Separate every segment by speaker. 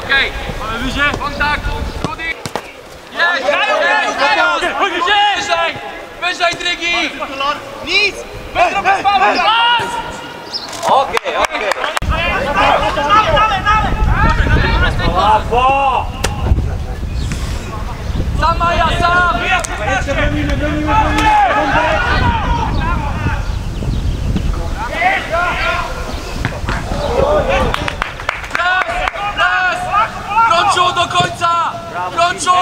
Speaker 1: Okej, mamy wyżej, kontakt, Rudy! Jest! Wyżej! Wyżej, Drygi! Nic! Bez Paweł!
Speaker 2: Okej.
Speaker 3: Łatwo!
Speaker 1: Sam Maja, sam!
Speaker 3: Bronimy!
Speaker 1: Raz! Krączu do końca! Krączu!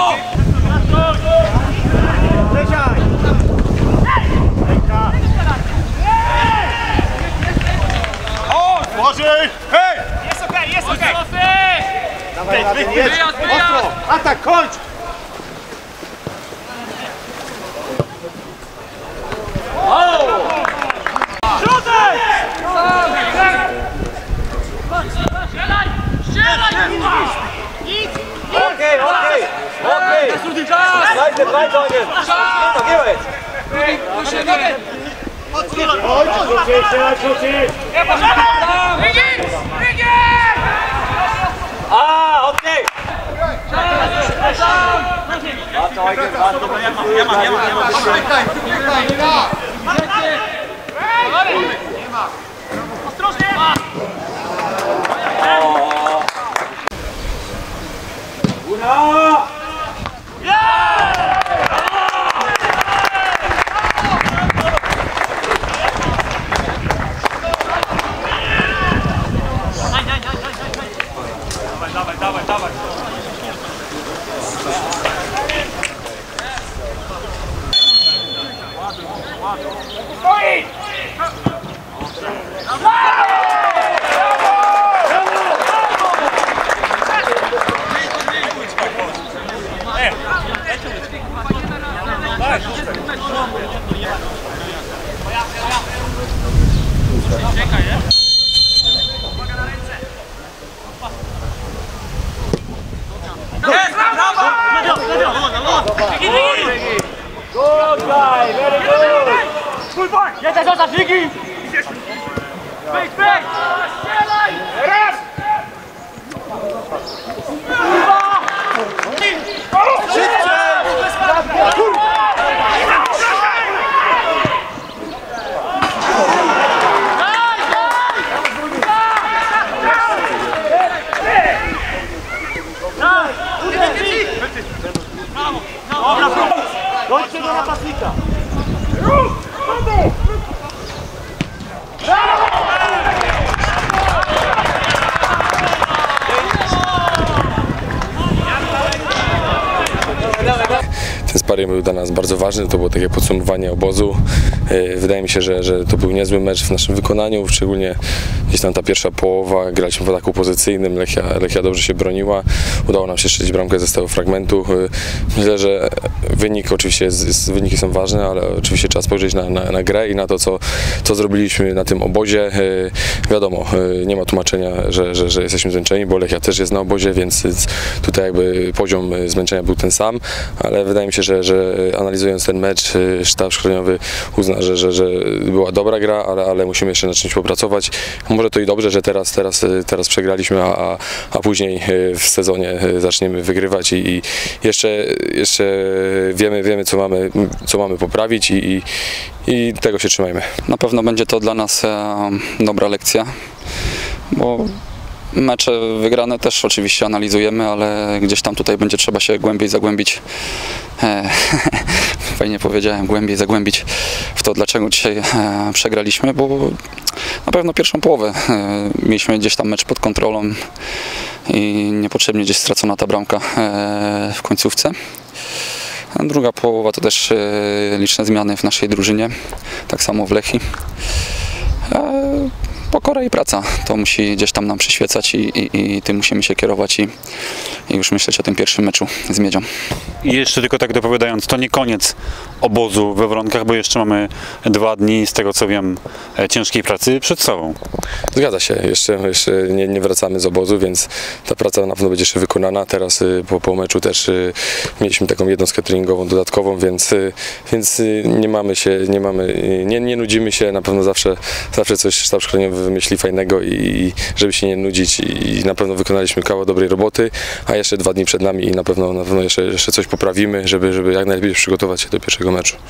Speaker 3: O! Tworzy! Hej!
Speaker 1: Jest okej! Wyjazd!
Speaker 3: Atak, kończ!
Speaker 2: Okej.
Speaker 1: Czas!
Speaker 2: Daj do niej. Tak jest.
Speaker 1: Musimy!
Speaker 3: Rzucić!
Speaker 2: A, okej.
Speaker 3: Dawaj. Good guy, very good! Full point! Jedziesz, zostaw, Wiki! Wyjdź! Strzelaj! Raz! Dojdźcie do napastnika!
Speaker 4: Ten sparring był dla nas bardzo ważny, to było takie podsumowanie obozu. Wydaje mi się, że to był niezły mecz w naszym wykonaniu, szczególnie gdzieś tam ta pierwsza połowa, graliśmy w ataku pozycyjnym, Lechia dobrze się broniła, udało nam się strzelić bramkę ze stałego fragmentu. Myślę, że wyniki są ważne, ale oczywiście trzeba spojrzeć na grę i na to, co zrobiliśmy na tym obozie. Wiadomo, nie ma tłumaczenia, że jesteśmy zmęczeni, bo Lechia też jest na obozie, więc tutaj jakby poziom zmęczenia był ten sam, ale wydaje mi się, że analizując ten mecz, sztab szkoleniowy uzna, że była dobra gra, ale musimy jeszcze nad czymś popracować. Może to i dobrze, że teraz przegraliśmy, a później w sezonie zaczniemy wygrywać i jeszcze wiemy co mamy poprawić i tego się trzymajmy.
Speaker 5: Na pewno będzie to dla nas dobra lekcja, bo mecze wygrane też oczywiście analizujemy, ale gdzieś tam tutaj będzie trzeba się głębiej zagłębić, fajnie powiedziałem, głębiej zagłębić w to, dlaczego dzisiaj przegraliśmy, bo na pewno pierwszą połowę mieliśmy gdzieś tam mecz pod kontrolą i niepotrzebnie gdzieś stracona ta bramka w końcówce. A druga połowa to też liczne zmiany w naszej drużynie, tak samo w Lechii. Pokora i praca, to musi gdzieś tam nam przyświecać i tym musimy się kierować i już myśleć o tym pierwszym meczu z Miedzią.
Speaker 6: I jeszcze tylko tak dopowiadając, to nie koniec obozu we Wronkach, bo jeszcze mamy 2 dni, z tego co wiem, ciężkiej pracy przed sobą.
Speaker 4: Zgadza się, jeszcze nie wracamy z obozu, więc ta praca na pewno będzie jeszcze wykonana. Teraz po meczu też mieliśmy taką jednostkę treningową dodatkową, więc nie nudzimy się, na pewno zawsze coś sztab szkoleniowy wymyśli fajnego i żeby się nie nudzić i na pewno wykonaliśmy kawał dobrej roboty, a jeszcze 2 dni przed nami i na pewno jeszcze coś poprawimy, żeby jak najlepiej przygotować się do pierwszego meczu.